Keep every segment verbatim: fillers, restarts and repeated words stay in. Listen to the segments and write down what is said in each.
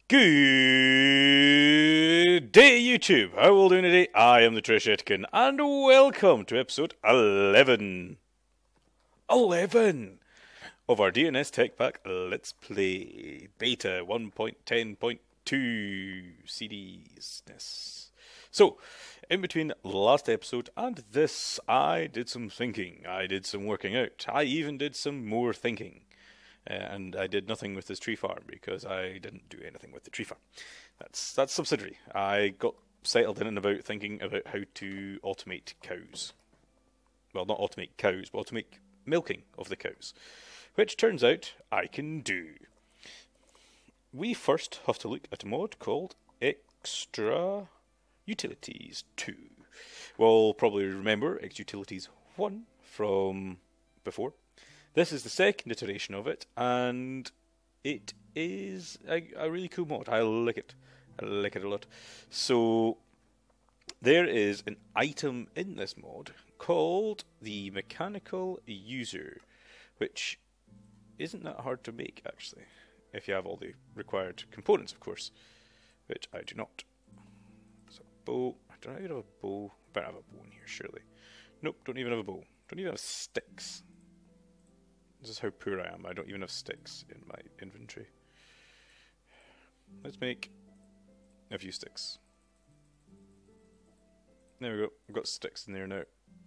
Good day, YouTube. How are we all doing today? I am the Trish Etkin, and welcome to episode eleven. eleven of our D N S Techpack Let's Play Beta one point ten point two C Ds. So, in between last episode and this, I did some thinking. I did some working out. I even did some more thinking. Uh, and I did nothing with this tree farm because I didn't do anything with the tree farm. That's that's subsidiary. I got settled in and about thinking about how to automate cows. Well, not automate cows, but automate milking of the cows. Which turns out I can do. We first have to look at a mod called Extra Utilities two. We'll probably remember Extra Utilities one from before. This is the second iteration of it, and it is a, a really cool mod. I like it. I like it a lot. So, there is an item in this mod called the Mechanical User, which isn't that hard to make, actually, if you have all the required components, of course, which I do not. So, bow. I don't even have a bow. I better have a bow in here, surely. Nope, don't even have a bow. Don't even have sticks. This is how poor I am. I don't even have sticks in my inventory. Let's make a few sticks. There we go. I've got sticks in there now.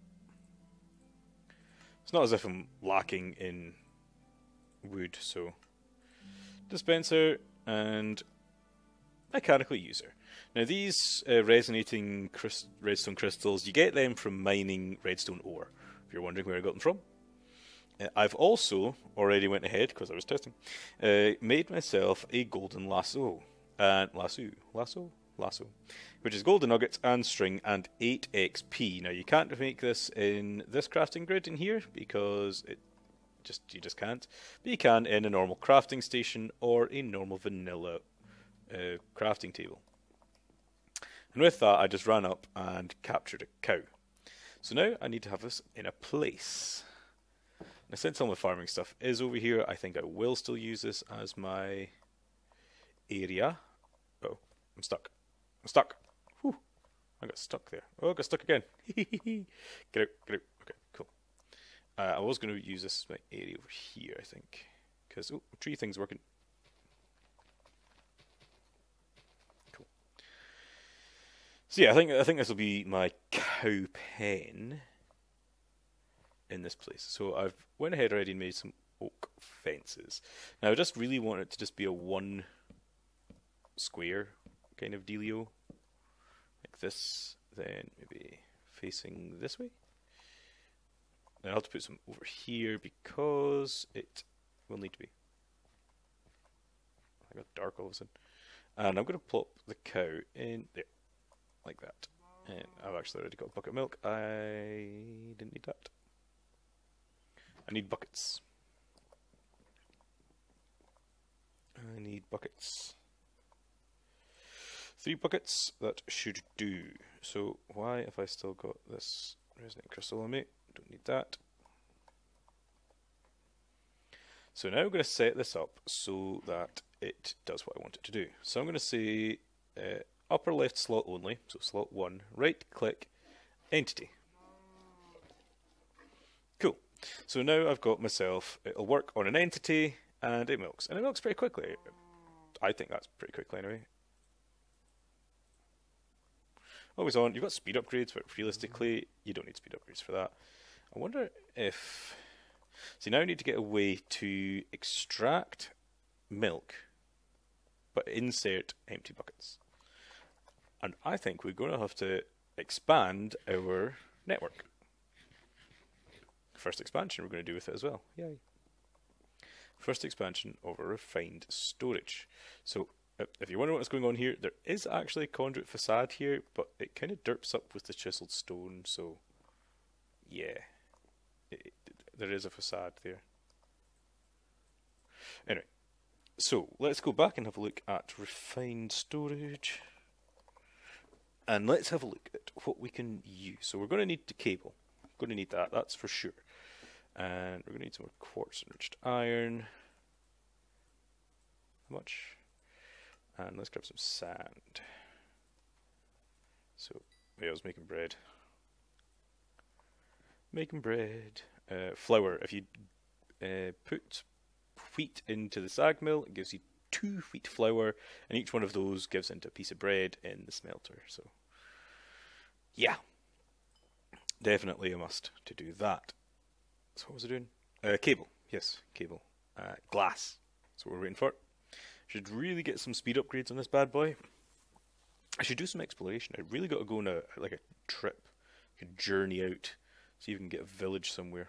It's not as if I'm lacking in wood, so dispenser and mechanical user. Now these uh, resonating crys redstone crystals, you get them from mining redstone ore. If you're wondering where I got them from. I've also already went ahead, because I was testing, uh, made myself a golden lasso, and lasso, lasso, lasso, which is golden nuggets and string and eight X P. Now you can't make this in this crafting grid in here, because it just you just can't, but you can in a normal crafting station or a normal vanilla uh, crafting table. And with that I just ran up and captured a cow. So now I need to have this in a place. Now, since all my farming stuff is over here, I think I will still use this as my area. Oh, I'm stuck. I'm stuck. Whew. I got stuck there. Oh, I got stuck again. Get out, get out. Okay, cool. Uh, I was going to use this as my area over here, I think. Because, oh, tree thing's working. Cool. So yeah, I think, I think this will be my cow pen in this place. So I've went ahead already and made some oak fences. Now I just really want it to just be a one square kind of dealio. Like this, then maybe facing this way. Then I'll have to put some over here because it will need to be. I got dark all of a sudden. And I'm going to plop the cow in there, like that. And I've actually already got a bucket of milk. I didn't need that. I need buckets. I need buckets. Three buckets, that should do. So why have I still got this resonant crystal on me? Don't need that. So now I'm going to set this up so that it does what I want it to do. So I'm going to say uh, upper left slot only, so slot one, right click, entity. Cool. So now I've got myself, it'll work on an entity, and it milks. And it milks pretty quickly. I think that's pretty quickly anyway. Always on. You've got speed upgrades, but realistically, you don't need speed upgrades for that. I wonder if... See, now I need to get a way to extract milk, but insert empty buckets. And I think we're going to have to expand our network. First expansion we're going to do with it as well. Yay. First expansion of a refined storage. So if you're wondering what's going on here, there is actually a conduit facade here, but it kind of derps up with the chiseled stone, so yeah, it, it, there is a facade there. Anyway, so let's go back and have a look at refined storage. And let's have a look at what we can use. So we're going to need the cable. Going to need that, that's for sure. And we're going to need some more quartz enriched iron. How much? And let's grab some sand. So, yeah, I was making bread. Making bread. Uh, flour. If you uh, put wheat into the sag mill, it gives you two wheat flour, and each one of those gives into a piece of bread in the smelter. So, yeah, definitely a must to do that. So what was I doing? Uh, cable. Yes, cable. Uh, glass. That's what we're waiting for. Should really get some speed upgrades on this bad boy. I should do some exploration. I really got to go on a like a trip, like a journey out, see if we can get a village somewhere.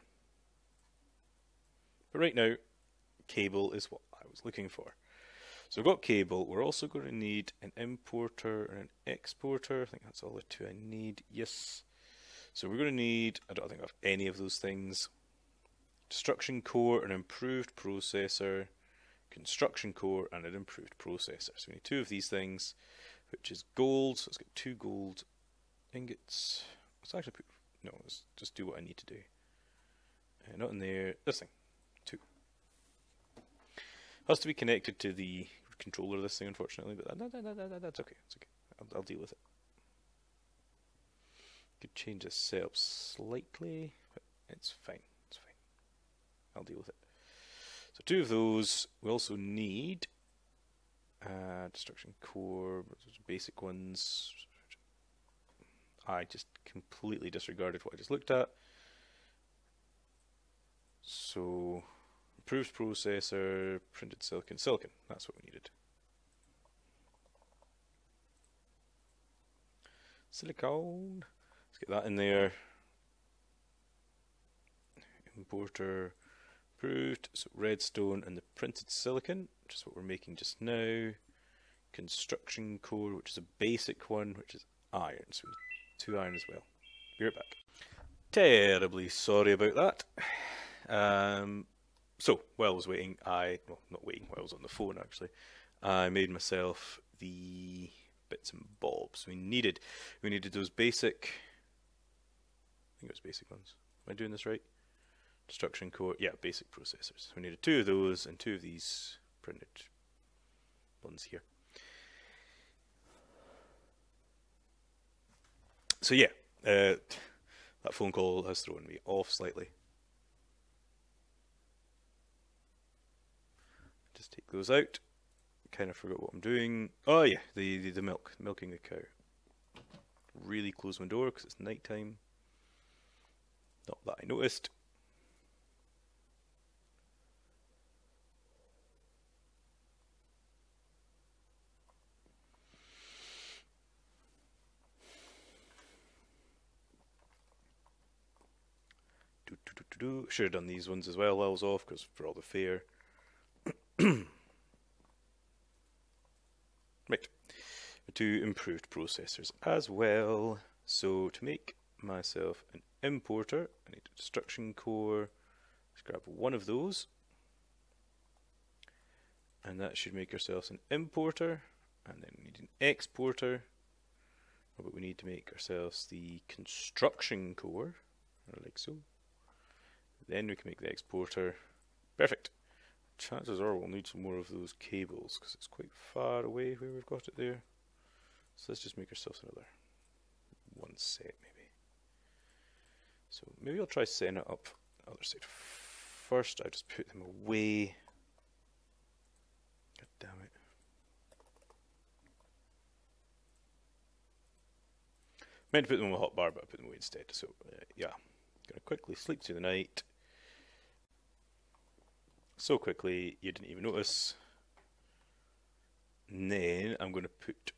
But right now, cable is what I was looking for. So we've got cable. We're also going to need an importer and an exporter. I think that's all the two I need. Yes. So we're going to need, I don't think I have any of those things. Destruction core, an improved processor, construction core, and an improved processor. So we need two of these things, which is gold. So let's get two gold ingots. Let's actually put, no, let's just do what I need to do. Uh, not in there, this thing, two. Has to be connected to the controller of this thing, unfortunately, but that, that, that, that, that's okay. It's okay. I'll, I'll deal with it. Could change the setup slightly, but it's fine. It's fine. I'll deal with it. So two of those. We also need uh, destruction core, basic ones. I just completely disregarded what I just looked at. So improved processor, printed silicon, silicon. That's what we needed. Silicone. Let's get that in there. Importer, improved. So redstone and the printed silicon, which is what we're making just now. Construction core, which is a basic one, which is iron. So we need two iron as well. Be right back. Terribly sorry about that. Um, so, while I was waiting, I, well, not waiting, while I was on the phone actually, I made myself the bits and bobs we needed. We needed those basic, I think it was basic ones. Am I doing this right? Destruction core, yeah, basic processors. We needed two of those and two of these printed ones here. So yeah, uh, that phone call has thrown me off slightly. Just take those out. Kind of forgot what I'm doing. Oh yeah, the, the, the milk, milking the cow. Really close my door because it's night time. Not that I noticed. Do, do, do, do, do. Should have done these ones as well while I was off because for all the fair. Right, two improved processors as well. So to make myself an importer, I need a destruction core. Let's grab one of those. And that should make ourselves an importer. And then we need an exporter. But we need to make ourselves the construction core, like so. Then we can make the exporter. Perfect. Chances are we'll need some more of those cables because it's quite far away where we've got it there. So let's just make ourselves another one set maybe. So maybe I'll try setting it up the other side first. I just put them away. God damn it. Meant to put them on the hotbar, but I put them away instead. So uh, yeah, gonna quickly sleep through the night. So quickly you didn't even notice. And then I'm going to put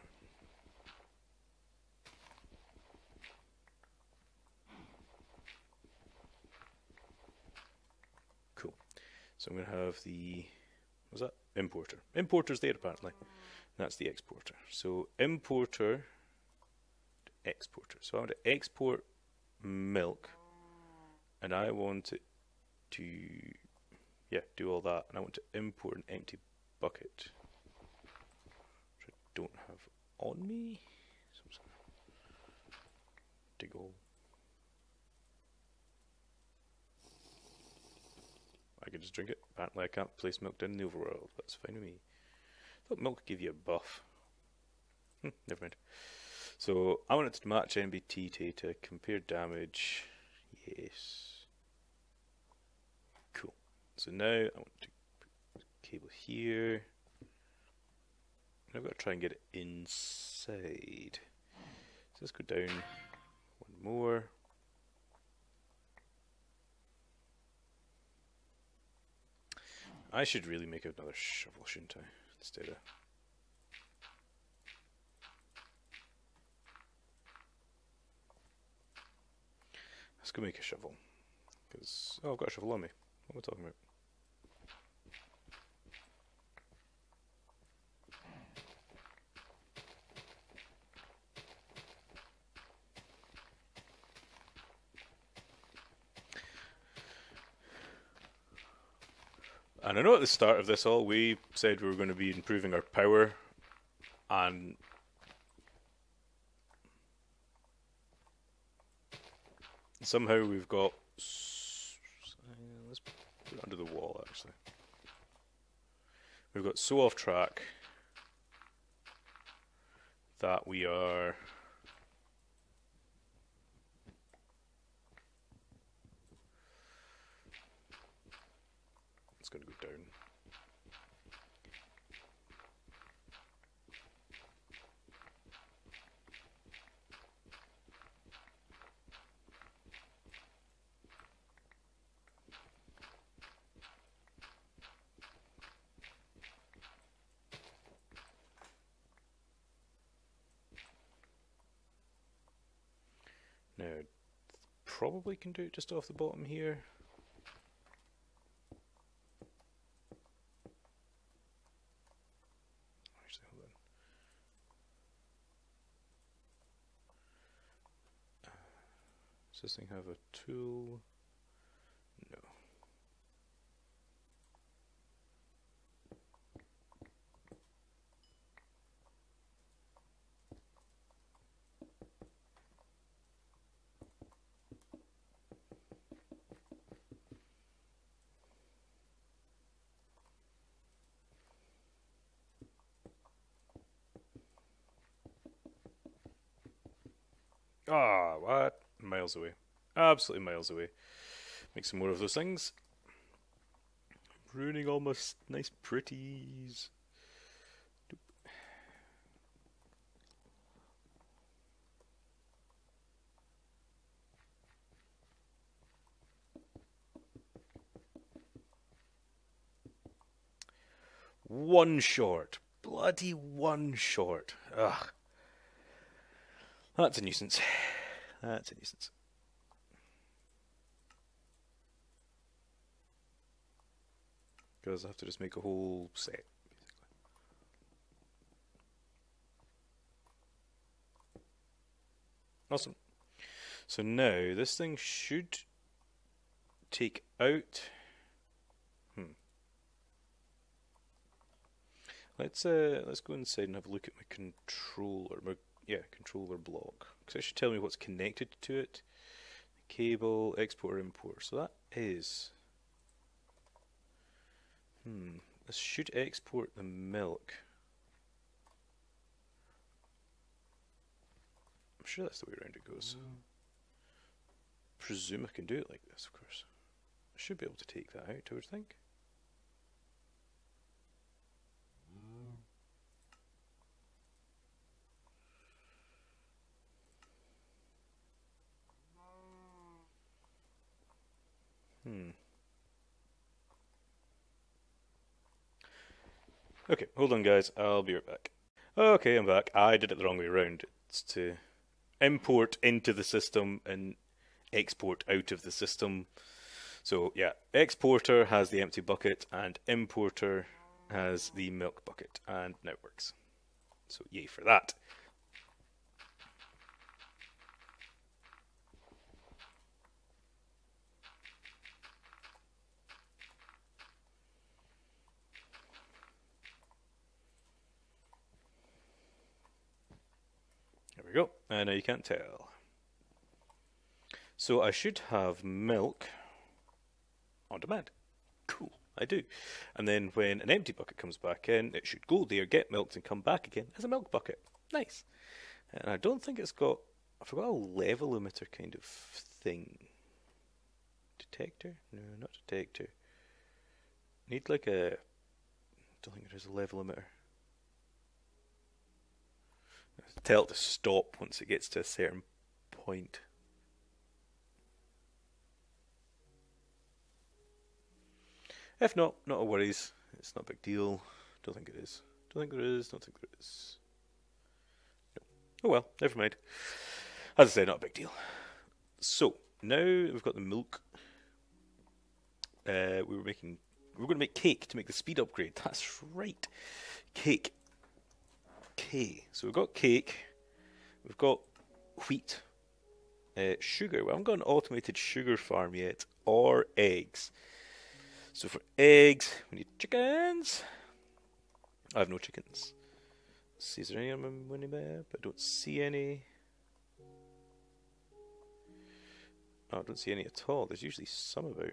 cool. So I'm going to have the what's that? Importer. Importer's there apparently. That's the exporter. So importer to exporter. So I want to export milk, and I want it to yeah, do all that, and I want to import an empty bucket, which I don't have on me. So I'm just gonna dig a hole. I can just drink it. Apparently I can't place milk down in the overworld. That's fine with me. thought milk gave you a buff. Hm, never mind. So I want it to match N B T data, compare damage. Yes. Cool. So now I want to put a cable here. I've got to try and get it inside. So let's go down one more. I should really make another shovel, shouldn't I? Instead of... Let's go make a shovel. Because, oh, I've got a shovel on me. What am I talking about? And I know at the start of this all, we said we were going to be improving our power, and somehow we've got... Let's put it under the wall, actually. We've got so off track that we are... It's going to go down. Now, probably can do it just off the bottom here. Does this thing have a tool? No. Ah, what? Miles away. Absolutely miles away. Make some more of those things. Ruining all my nice pretties. Doop. One short. Bloody one short. Ugh. That's a nuisance. That's a nuisance. Because I have to just make a whole set, basically. Awesome. So now this thing should take out. Hmm. Let's uh let's go inside and have a look at my controller. My yeah controller block, because it should tell me what's connected to it. Cable, export, import. So that is. Hmm. This should export the milk. I'm sure that's the way around it goes. Mm. Presume I can do it like this, of course. I should be able to take that out, I would think. Hmm. Okay, hold on guys, I'll be right back. Okay, I'm back. I did it the wrong way around. It's to import into the system and export out of the system. So yeah, exporter has the empty bucket and importer has the milk bucket, and now it works. So yay for that. There we go, and now you can't tell. So I should have milk on demand. Cool. I do. And then when an empty bucket comes back in, it should go there, get milked, and come back again as a milk bucket. Nice. And I don't think it's got, I forgot a level emitter kind of thing. Detector? No, not detector. Need like a, I don't think there is a level emitter. Tell it to stop once it gets to a certain point. If not, not a worries. It's not a big deal. Don't think it is. Don't think there is. Don't think there is. No. Oh well, never mind. As I say, not a big deal. So now we've got the milk. Uh, we were making. We we're going to make cake to make the speed upgrade. That's right. Cake. Okay. So we've got cake. We've got wheat. Uh, sugar. We haven't got an automated sugar farm yet, or eggs. So for eggs, we need chickens. I have no chickens. Let's see, is there any on my money map? I don't see any. Oh, I don't see any at all. There's usually some about.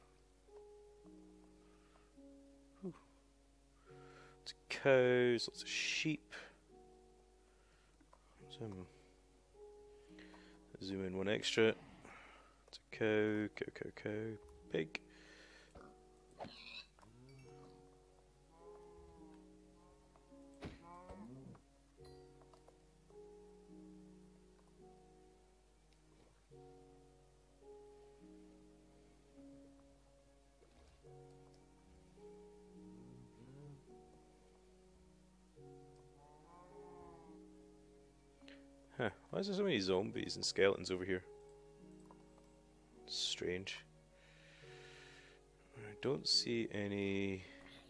Ooh. Lots of cows, lots of sheep. Some. Zoom in one extra. It's a cow, cow, cow, cow, pig. Huh, why is there so many zombies and skeletons over here? Strange. I don't see any...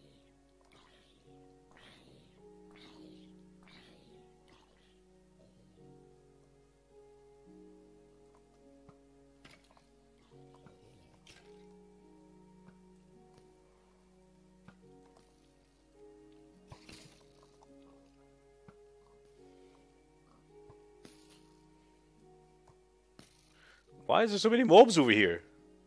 Why is there so many mobs over here?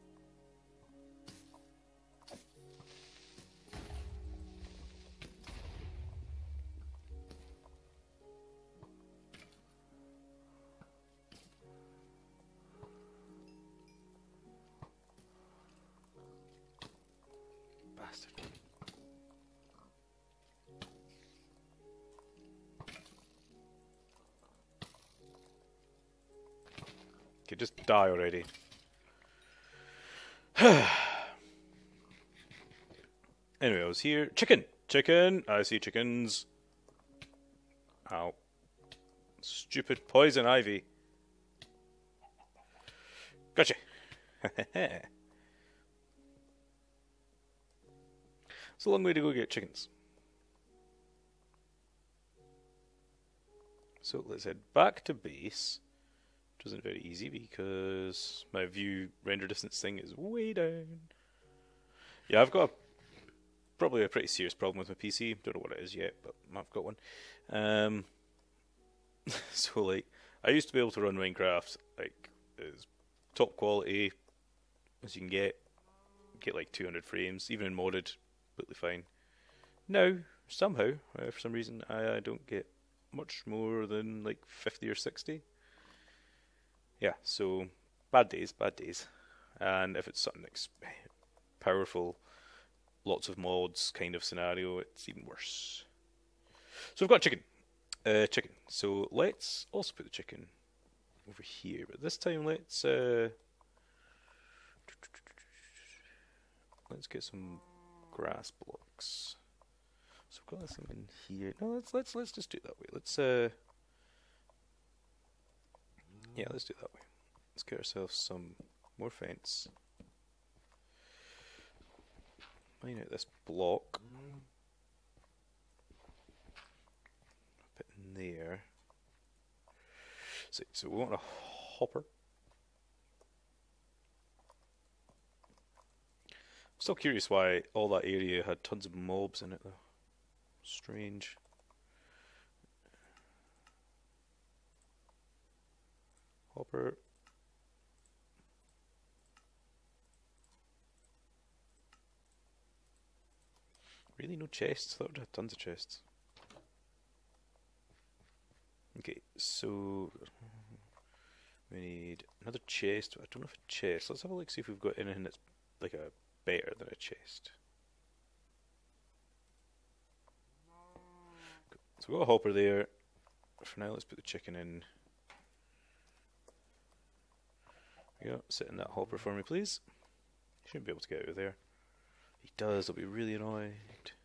Bastard. Okay, just die already. Anyway, I was here. Chicken! Chicken! I see chickens. Ow. Stupid poison ivy. Gotcha! It's a long way to go get chickens. So let's head back to base. Which isn't very easy because my view render distance thing is way down. Yeah, I've got a, probably a pretty serious problem with my P C. Don't know what it is yet, but I've got one. Um, so like, I used to be able to run Minecraft like as top quality as you can get. Get like two hundred frames, even in modded, completely fine. Now, somehow, uh, for some reason, I, I don't get much more than like fifty or sixty. Yeah, so bad days, bad days. And if it's something like powerful, lots of mods kind of scenario, it's even worse. So we've got chicken. Uh, chicken. So let's also put the chicken over here. But this time let's uh, let's get some grass blocks. So we've got this thing in here. No, let's let's let's just do it that way. Let's uh Yeah, let's do it that way. Let's get ourselves some more fence. Mine out this block. Put in there. So, so we want a hopper. I'm still curious why all that area had tons of mobs in it though. Strange. Hopper. Really, no chests? I thought we'd have tons of chests. Okay, so we need another chest. I don't know if a chest. Let's have a look, see if we've got anything that's like a better than a chest. So we've got a hopper there. For now, let's put the chicken in. There we go. Sit in that hopper for me, please. He shouldn't be able to get out of there. He does. I'll be really annoyed.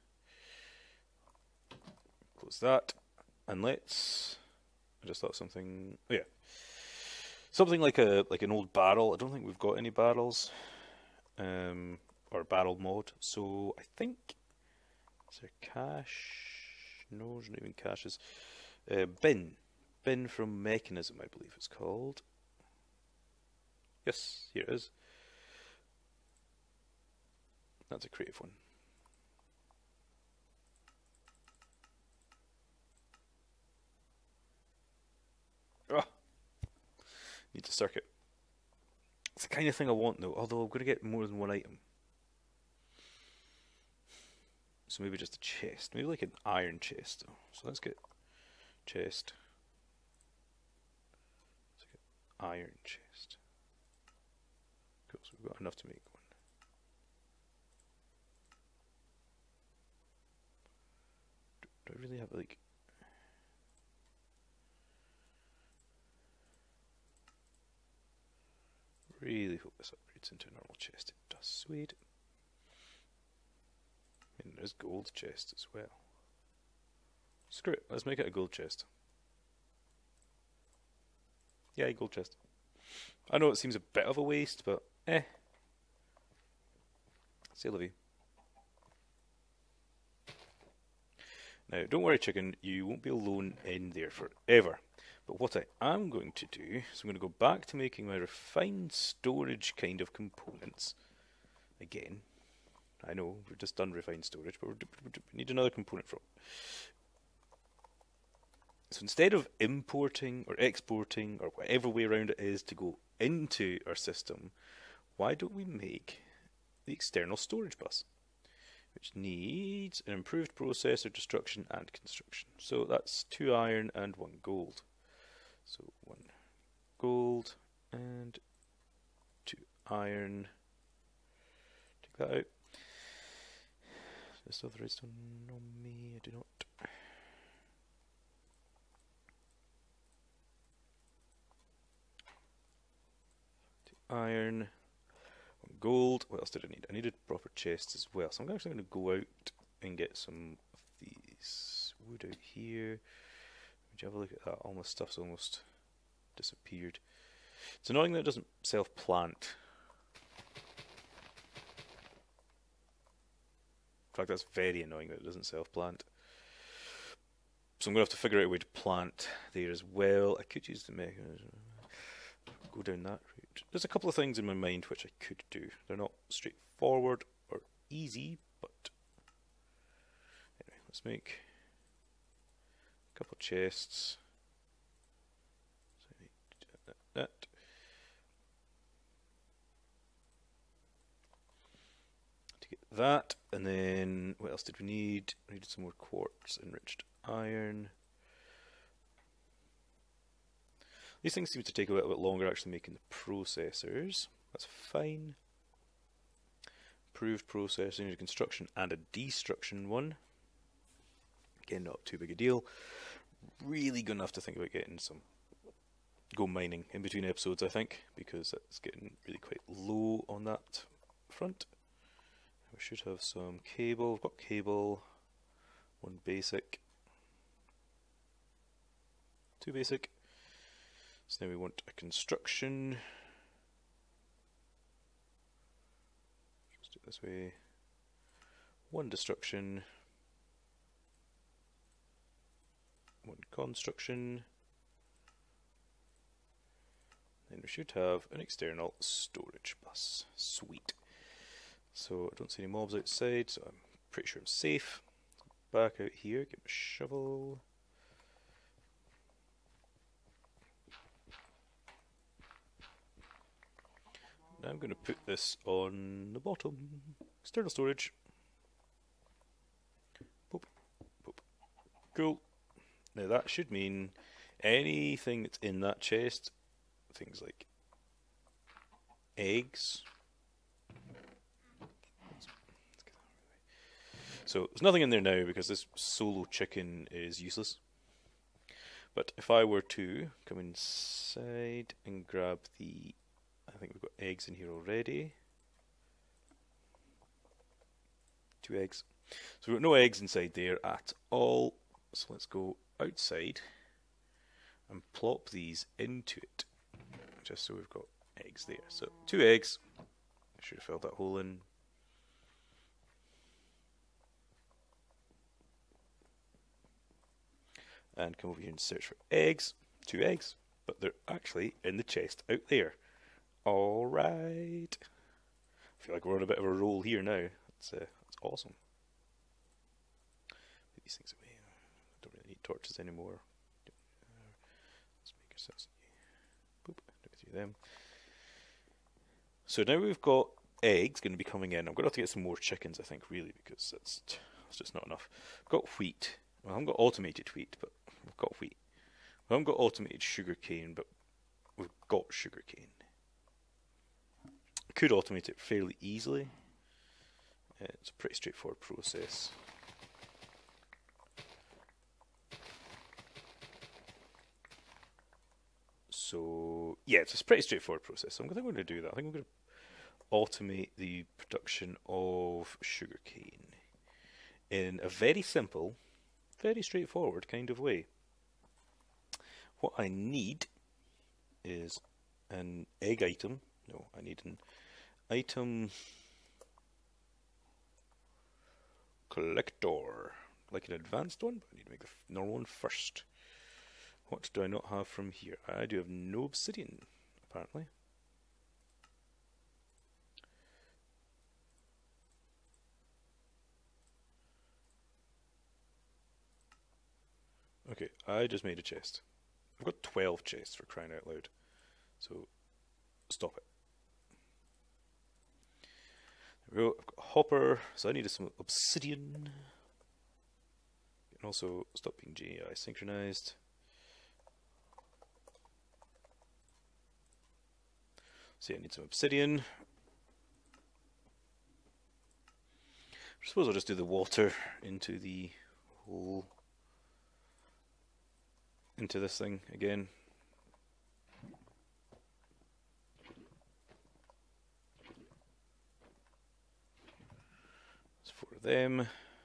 Close that, and let's. I just thought something. Oh yeah, something like a like an old barrel. I don't think we've got any barrels, um, or barrel mod. So I think is there cache? No, there's not even caches. Uh, bin, bin from Mechanism, I believe it's called. Yes, here it is. That's a creative one. Oh, need to circuit. It's the kind of thing I want though, although I'm going to get more than one item. So maybe just a chest. Maybe like an iron chest though. So let's get chest. Let's get iron chest. Cool, so we've got enough to make one. Do, do I really have like... Really hope this upgrades into a normal chest. It does. Sweet. And there's gold chest as well. Screw it, let's make it a gold chest. Yeah, gold chest. I know it seems a bit of a waste, but eh. C'est la vie. Now, don't worry, chicken, you won't be alone in there forever. But what I am going to do is I'm going to go back to making my refined storage kind of components. Again, I know we've just done refined storage, but we need another component from it. So instead of importing or exporting or whatever way around it is to go into our system, why don't we make the external storage bus, which needs an improved processor, destruction and construction. So that's two iron and one gold. So one gold and two iron. Take that out. Just have the redstone on me. I do not. Two iron. One gold. What else did I need? I needed proper chests as well. So I'm actually going to go out and get some of these wood out here. Would you have a look at that? All my stuff's almost disappeared. It's annoying that it doesn't self-plant. In fact, that's very annoying that it doesn't self-plant. So I'm going to have to figure out a way to plant there as well. I could use the mechanism. Go down that route. There's a couple of things in my mind which I could do. They're not straightforward or easy, but anyway, let's make a couple of chests. So I need that, that. To get that, and then what else did we need? We needed some more quartz, enriched iron. These things seem to take a little bit longer actually making the processors. That's fine. Improved processing, need a construction and a destruction one. Again, not too big a deal. Really gonna have to think about getting some go mining in between episodes, I think, because it's getting really quite low on that front. We should have some cable. We've got cable. One basic. Two basic. So now we want a construction. Let's do it this way. One destruction. One construction. Then we should have an external storage bus. Sweet. So I don't see any mobs outside, so I'm pretty sure I'm safe. Back out here, get my shovel. Now I'm going to put this on the bottom. External storage. Cool. Now that should mean anything that's in that chest, things like eggs. So there's nothing in there now because this solo chicken is useless. But if I were to come inside and grab the, I think we've got eggs in here already. Two eggs. So we've got no eggs inside there at all. So let's go outside and plop these into it, just so we've got eggs there. So two eggs. I should have filled that hole in. And come over here and search for eggs. Two eggs, but they're actually in the chest out there. Alright. I feel like we're on a bit of a roll here now. That's, uh, that's awesome. Put these things away. I don't really need torches anymore. Let's make ourselves. Boop. Do it through them. So now we've got eggs going to be coming in. I'm going to have to get some more chickens, I think, really, because that's, that's just not enough. I've got wheat. Well, I haven't got automated wheat, but we've got wheat. We haven't got automated sugarcane, but we've got sugarcane. I could automate it fairly easily. It's a pretty straightforward process. So, yeah, it's a pretty straightforward process. So I think I'm going to do that. I think I'm going to automate the production of sugarcane in a very simple, very straightforward kind of way. What I need is an egg item. No, I need an item collector, like an advanced one, but I need to make the normal one first. What do I not have from here? I do have no obsidian, apparently. Okay, I just made a chest. I've got twelve chests, for crying out loud. So, stop it. There we go. I've got a hopper, so I needed some obsidian. And also, stop being G I synchronized. So yeah, I need some obsidian. I suppose I'll just do the water into the hole. Into this thing again. It's four of them.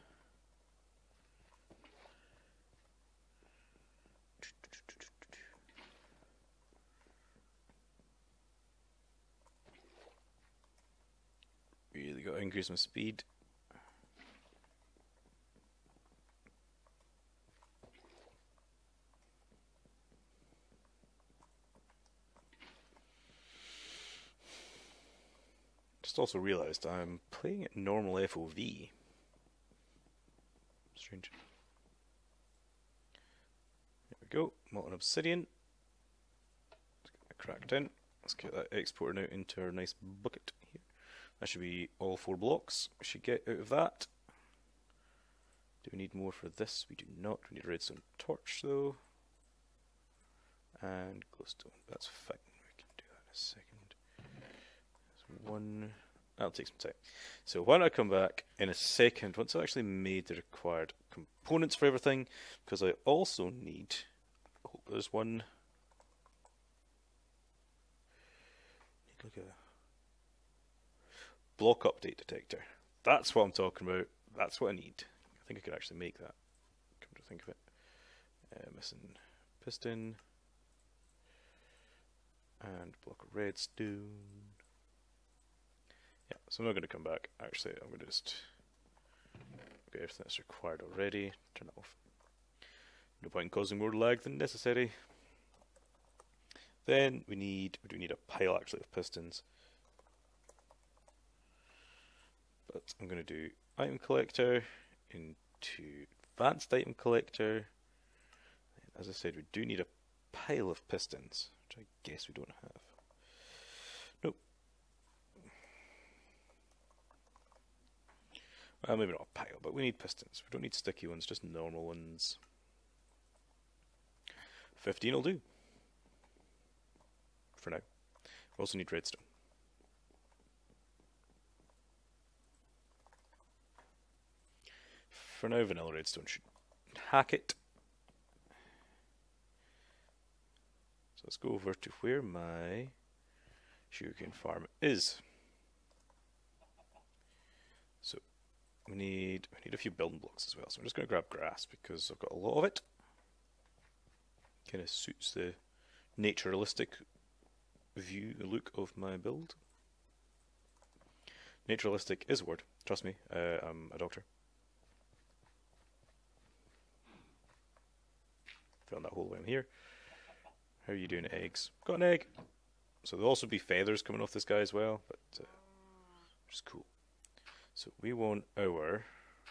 Really got to increase my speed. Just also realised I'm playing at normal F O V. Strange. There we go, molten obsidian. Let's get that cracked in. Let's get that exported out into our nice bucket here. That should be all four blocks we should get out of that. Do we need more for this? We do not. We need a redstone torch though. And glowstone. That's fine. We can do that in a second. One, that'll take some time. So why don't I come back in a second once I've actually made the required components for everything, because I also need, oh, there's one, need like a block update detector. That's what I'm talking about. That's what I need. I think I could actually make that, come to think of it. Uh, missing piston and block of redstone. Yeah, so I'm not going to come back. Actually, I'm going to just get everything that's required already. Turn it off. No point in causing more lag than necessary. Then we need, we do need a pile actually of pistons. But I'm going to do item collector into advanced item collector. As I said, we do need a pile of pistons, which I guess we don't have. Nope. Well, maybe not a pile, but we need pistons. We don't need sticky ones, just normal ones. fifteen will do. For now. We also need redstone. For now, vanilla redstone should hack it. So let's go over to where my sugarcane farm is. So we need we need a few building blocks as well. So I'm just going to grab grass because I've got a lot of it. Kind of suits the naturalistic view, look of my build. Naturalistic is a word. Trust me, uh, I'm a doctor. Found that whole way in here. How are you doing, eggs? Got an egg. So there'll also be feathers coming off this guy as well, but uh, which is cool. So we want our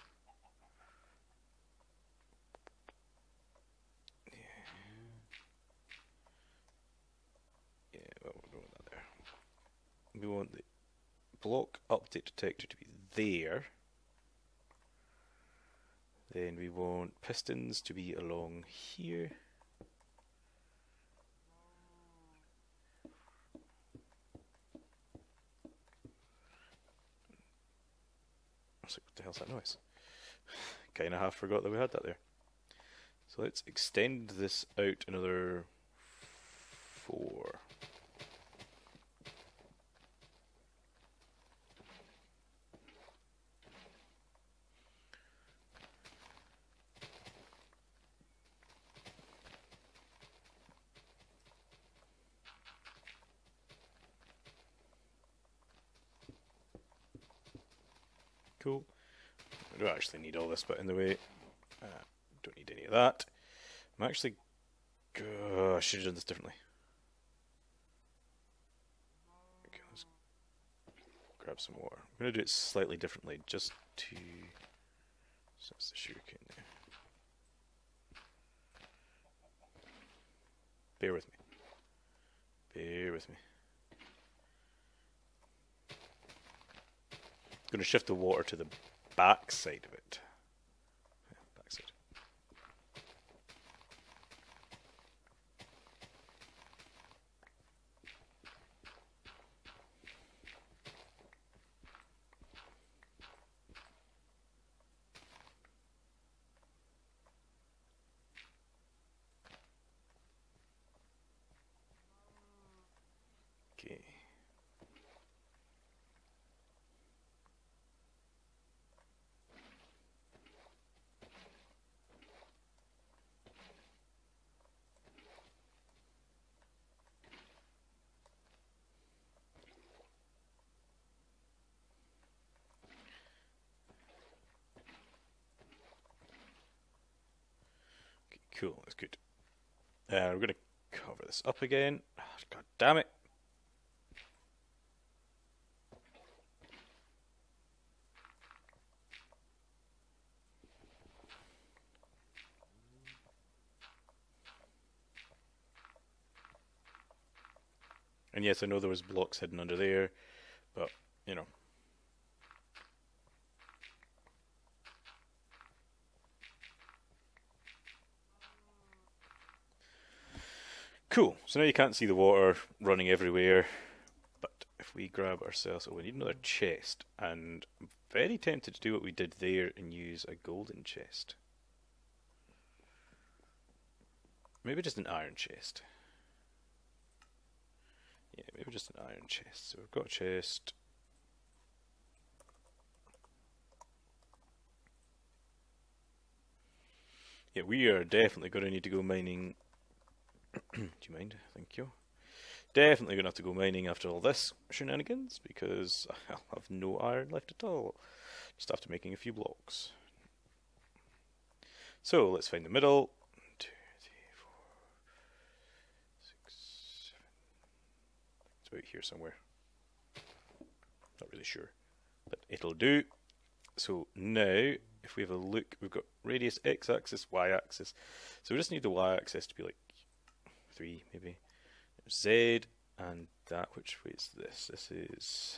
yeah, yeah. Well, we don't want that there. We want the block update detector to be there. Then we want pistons to be along here. What the hell's that noise? Kinda half forgot that we had that there. So let's extend this out another four. Cool. I don't actually need all this bit in the way. Uh, don't need any of that. I'm actually... Uh, I should have done this differently. Okay, let's grab some water. I'm going to do it slightly differently just to... So that's the sugarcane there. Bear with me. Bear with me. Going to shift the water to the back side of it. Yeah, back side. Okay. Cool, that's good. Uh, we're going to cover this up again. Oh, God damn it. And yes, I know there was blocks hidden under there, but, you know. Cool, so now you can't see the water running everywhere, but if we grab ourselves, oh, we need another chest, and I'm very tempted to do what we did there and use a golden chest. Maybe just an iron chest. Yeah, maybe just an iron chest. So we've got a chest. Yeah, we are definitely going to need to go mining. Do you mind? Thank you. Definitely going to have to go mining after all this shenanigans, because I'll have no iron left at all. Just after making a few blocks. So, let's find the middle. One, two, three, four, six, seven. It's about here somewhere. Not really sure. But it'll do. So, now, if we have a look, we've got radius, x-axis, y-axis. So we just need the y-axis to be like three, maybe. Z, and that, which way is this? This is...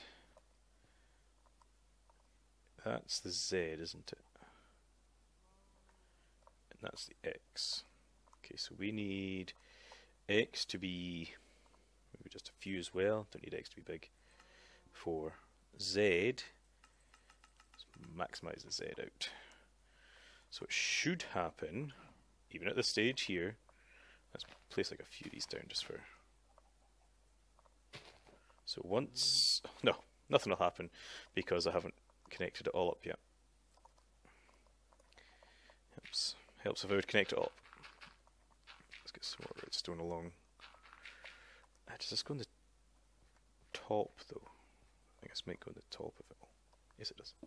That's the Z, isn't it? And that's the X. Okay, so we need X to be maybe just a few as well. Don't need X to be big. For Z, let's maximize the Z out. So it should happen, even at this stage here. Let's place like a few of these down just for. So once, no, nothing will happen because I haven't connected it all up yet. Helps, helps if I would connect it all up. Let's get some more redstone along. Uh, does this go on the top though? I think this might go on the top of it all. Yes, it does.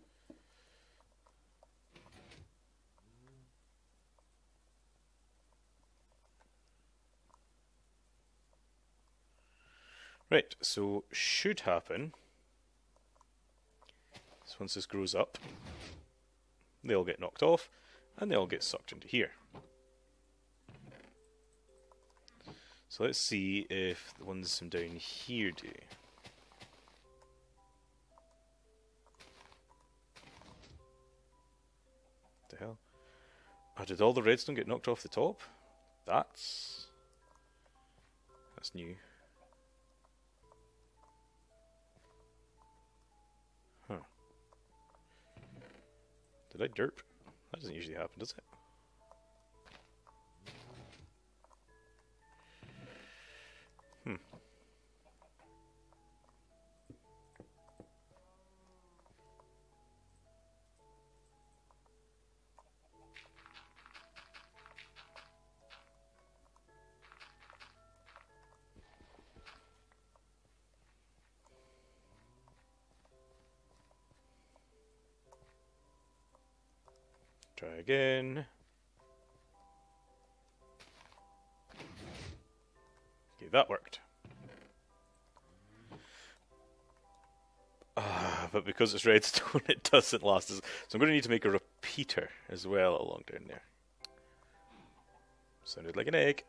Right, so should happen. So once this grows up, they all get knocked off, and they all get sucked into here. So let's see if the ones from down here do. What the hell? Oh, did all the redstone get knocked off the top? That's... That's new. Huh. Did I derp? That doesn't usually happen, does it? Hmm. Try again. Okay, that worked. Ah, but because it's redstone, it doesn't last. So I'm going to need to make a repeater as well along down there. Sounded like an egg.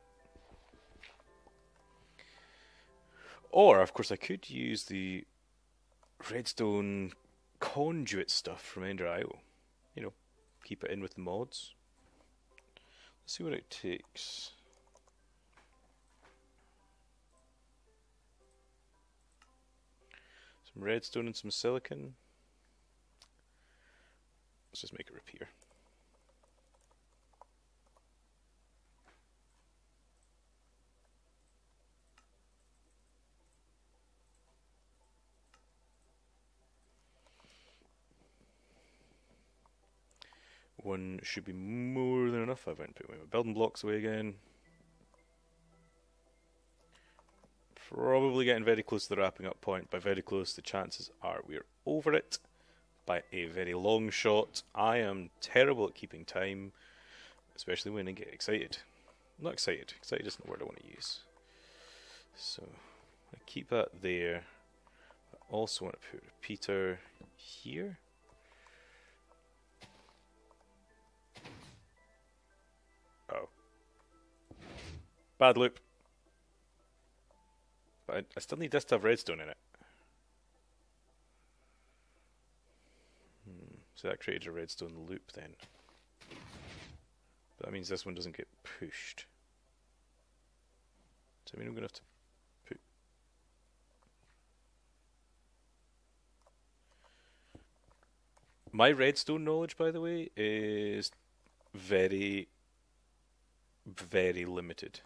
Or, of course, I could use the redstone conduit stuff from Ender dot I O. You know, keep it in with the mods. Let's see what it takes. Some redstone and some silicon. Let's just make a repeater. One should be more than enough. I went and put my building blocks away again. Probably getting very close to the wrapping up point. By very close, the chances are we're over it by a very long shot. I am terrible at keeping time, especially when I get excited. I'm not excited. Excited isn't the word I want to use. So I keep that there. I also want to put a repeater here. Oh. Bad loop. But I, I still need this to have redstone in it. Hmm. So that created a redstone loop then. But that means this one doesn't get pushed. So I mean I'm going to have to put... My redstone knowledge, by the way, is very... very limited.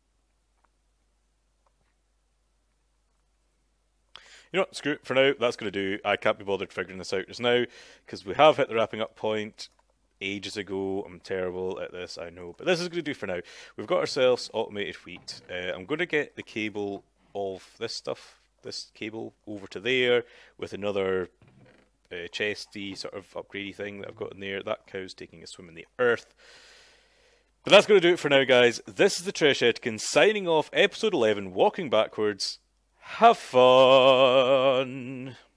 You know what, screw it, for now, that's going to do. I can't be bothered figuring this out just now, because we have hit the wrapping up point ages ago. I'm terrible at this, I know, but this is going to do for now. We've got ourselves automated wheat. Uh, I'm going to get the cable of this stuff, this cable, over to there, with another uh, chesty sort of upgradey thing that I've got in there. That cow's taking a swim in the earth. But that's going to do it for now, guys. This is the Tresh Etkin signing off episode eleven, Walking Backwards. Have fun!